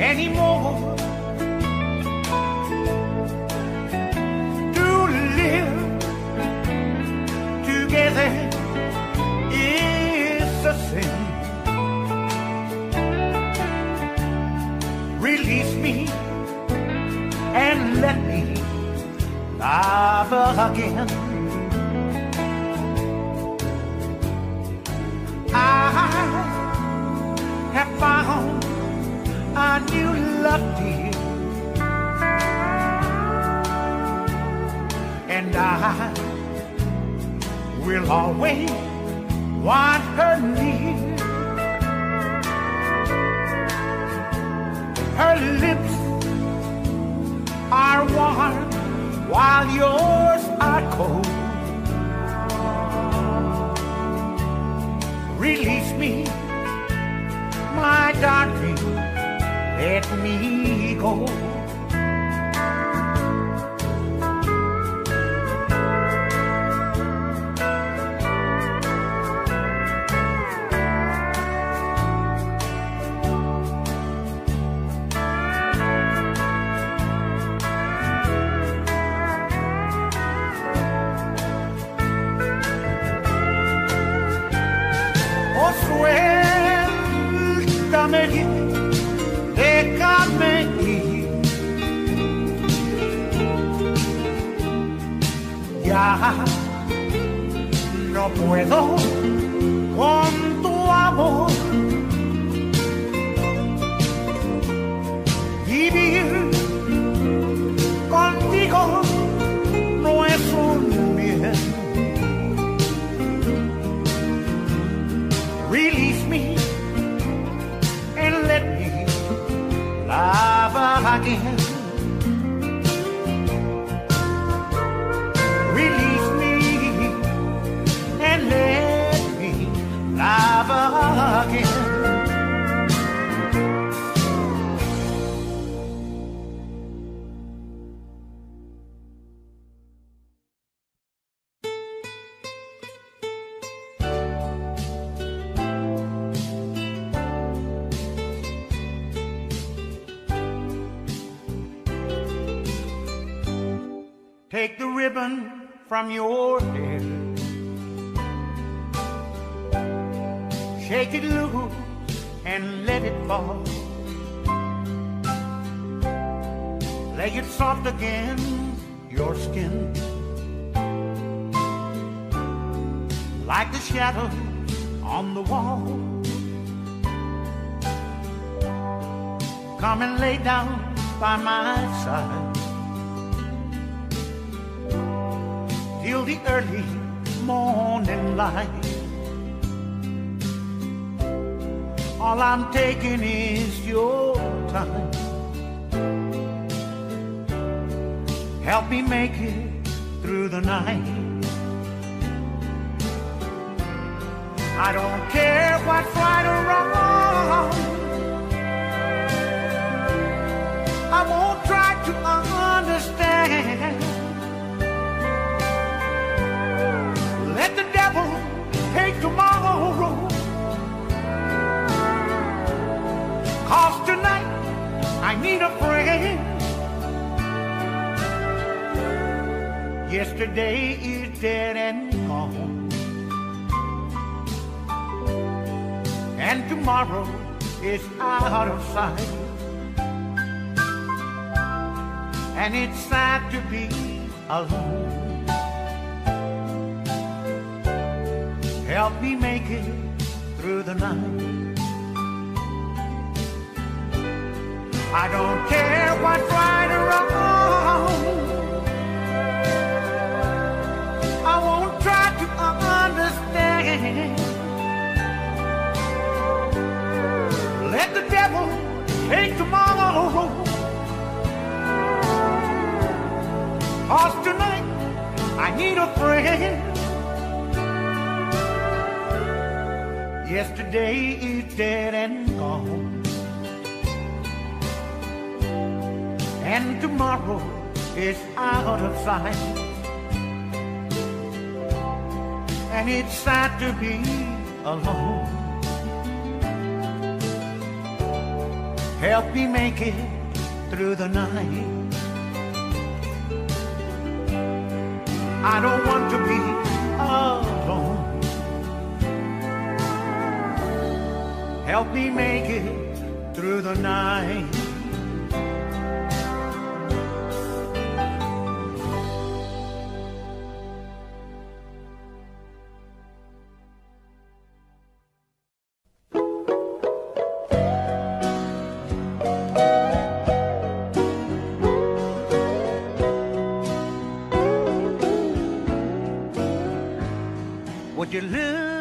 anymore. To live together is a sin. Release me and let me love again. I have found a new love, dear, and I will always want her near. Her lips are warm while yours are cold. Release me, my darling, let me go. Suéltame, déjame ir. Ya no puedo con tu amor. Vivir contigo no es un bien. Release me and let me love again. Release me and let me love again. Take the ribbon from your hair, shake it loose and let it fall. Lay it soft against your skin, like the shadows on the wall. Come and lay down by my side till the early morning light. All I'm taking is your time. Help me make it through the night. I don't care what's right or wrong. I won't try to understand. Let the devil take tomorrow, 'cause tonight I need a friend. Yesterday is dead and gone, and tomorrow is out of sight. And it's sad to be alone. Help me make it through the night. I don't care what's right or wrong. I won't try to understand. Let the devil take tomorrow, 'cause tonight I need a friend. Yesterday is dead and gone, and tomorrow is out of sight. And it's sad to be alone. help me make it through the night. I don't want to be alone. Help me make it through the night. Would you look